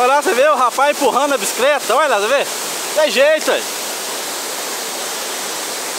Olha lá, você vê o rapaz empurrando a bicicleta. Olha lá, você vê? Tem jeito, aí.